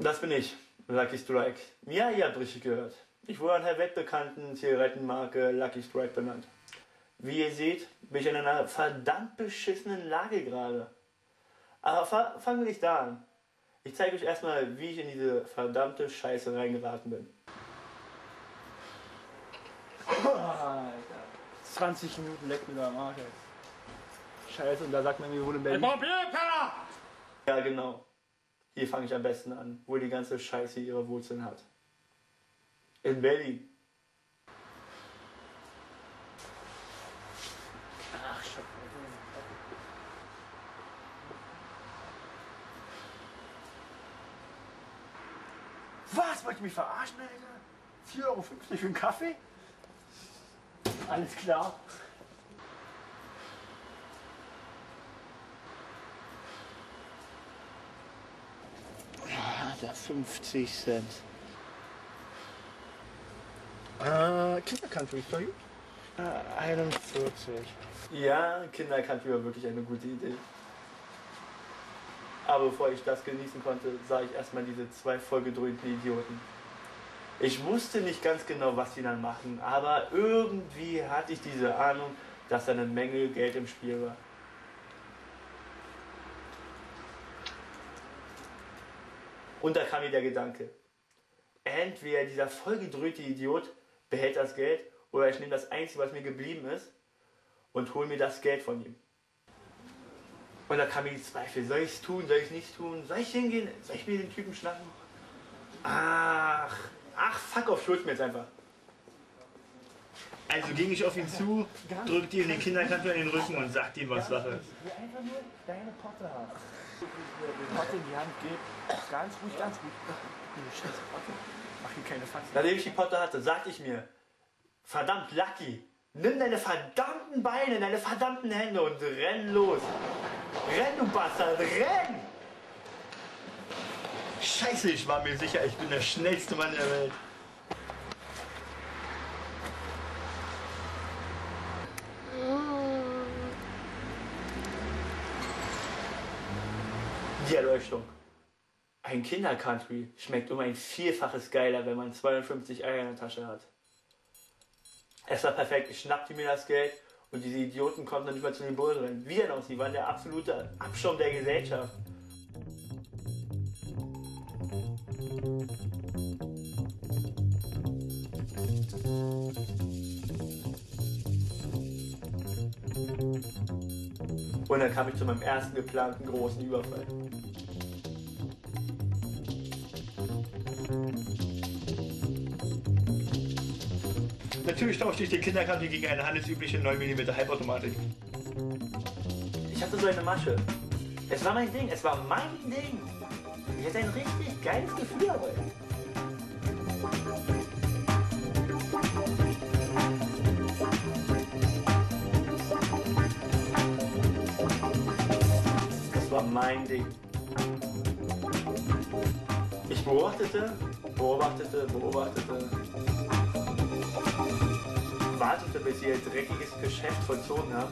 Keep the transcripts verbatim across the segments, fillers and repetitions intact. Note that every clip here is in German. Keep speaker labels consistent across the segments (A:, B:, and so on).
A: Das bin ich, Lucky Strike. Ja, ihr habt richtig gehört. Ich wurde an der weltbekannten Zigarettenmarke Lucky Strike benannt. Wie ihr seht, bin ich in einer verdammt beschissenen Lage gerade. Aber fa fangen wir nicht da an. Ich zeige euch erstmal, wie ich in diese verdammte Scheiße reingeraten bin. Alter. zwanzig Minuten leckt mir da am Arsch. Scheiße, und da sagt man mir, wo in Berlin... Ja, genau. Hier fange ich am besten an, wo die ganze Scheiße ihre Wurzeln hat. In Berlin. Ach, Scheiße. Was? Wollt ihr mich verarschen, Alter? vier Euro fünfzig für einen Kaffee? Alles klar. Da fünfzig Cent. Äh, Kindercountry, for you? Äh, einundvierzig. Ja, Kindercountry war wirklich eine gute Idee. Aber bevor ich das genießen konnte, sah ich erstmal diese zwei vollgedröhnten Idioten. Ich wusste nicht ganz genau, was sie dann machen, aber irgendwie hatte ich diese Ahnung, dass da eine Menge Geld im Spiel war. Und da kam mir der Gedanke, entweder dieser vollgedröhnte Idiot behält das Geld oder ich nehme das Einzige, was mir geblieben ist und hole mir das Geld von ihm. Und da kam mir die Zweifel, soll ich es tun, soll ich es nicht tun, soll ich hingehen, soll ich mir den Typen schnappen? Ach, ach fuck off, schuld mir jetzt einfach. Also ging ich auf ihn zu, drückte ihm den Kinderkanto in den Rücken und sagte ihm, was Sache ist.
B: Ich will einfach nur deine Potte haben. Die Potte in die Hand geht, ganz ruhig, ganz ruhig. Die scheiß Potte. Mach hier keine Faxen.
A: Nachdem ich die Potte hatte, sagte ich mir, verdammt Lucky, nimm deine verdammten Beine, deine verdammten Hände und renn los. Renn, du Bastard, renn! Scheiße, ich war mir sicher, ich bin der schnellste Mann der Welt. Die Erleuchtung. Ein Kindercountry schmeckt um ein Vielfaches geiler, wenn man zweihundertfünfzig Eier in der Tasche hat. Es war perfekt, ich schnappte mir das Geld und diese Idioten konnten dann nicht mehr zu den Bullen rennen. Wir noch, sie waren der absolute Abschaum der Gesellschaft. Und dann kam ich zu meinem ersten geplanten großen Überfall. Natürlich tauschte ich den Kindercountry gegen eine handelsübliche neun Millimeter Halbautomatik. Ich hatte so eine Masche. Es war mein Ding, es war mein Ding. Ich hatte ein richtig geiles Gefühl dabei. Das war mein Ding. Ich beobachtete, beobachtete, beobachtete. Wartete, bis sie ihr dreckiges Geschäft vollzogen haben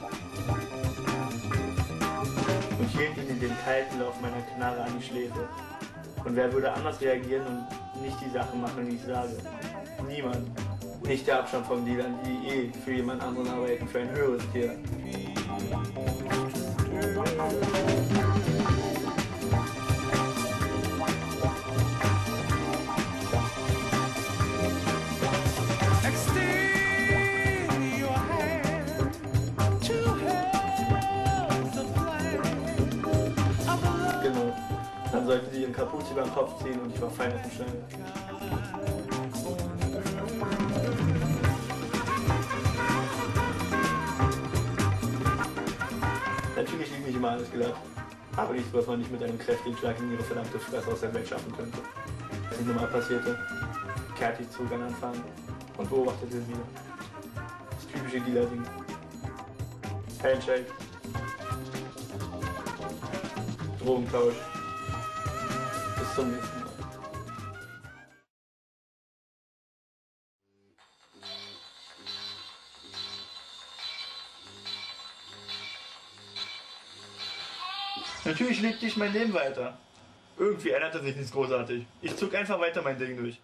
A: und hielt ihnen den kalten Lauf meiner Knarre an die Schläfe. Und wer würde anders reagieren und nicht die Sachen machen, die ich sage? Niemand. Nicht der Abstand von Dealern, die eh für jemand anderen arbeiten, für ein höheres Tier. Dann sollten sie ihren Kapuze über den Kopf ziehen und ich war fein auf dem Schneider. Natürlich liegt nicht immer alles glatt, aber nichts, was man nicht mit einem kräftigen Schlag in ihre verdammte Fresse aus der Welt schaffen könnte. Was nicht normal passierte, kehrte ich zurück an Anfang und beobachtete sie wieder. Das typische Dealer-Ding. Handshake. Drogentausch. Bis zum nächsten Mal. Natürlich lebte ich mein Leben weiter. Irgendwie änderte sich nichts großartig. Ich zog einfach weiter mein Ding durch.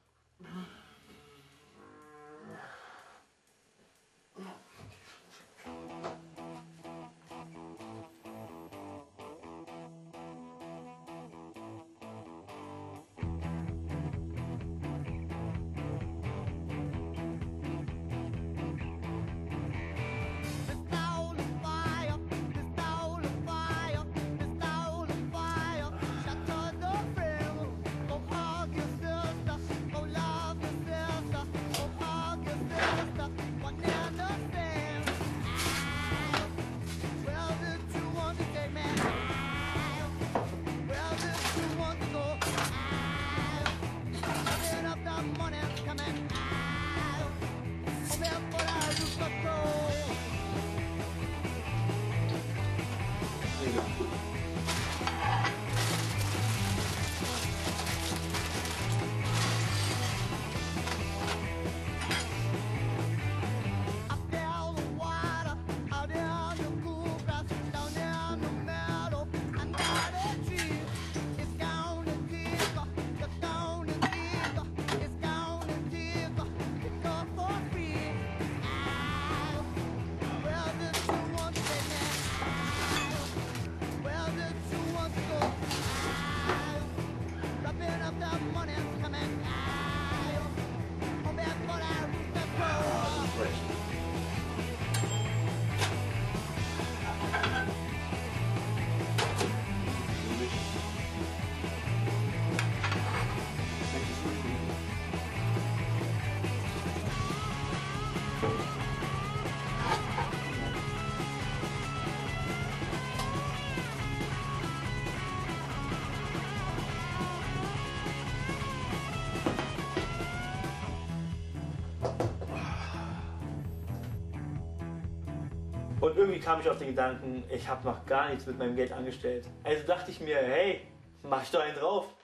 A: Und irgendwie kam ich auf den Gedanken, ich habe noch gar nichts mit meinem Geld angestellt. Also dachte ich mir, hey, mach ich doch einen drauf.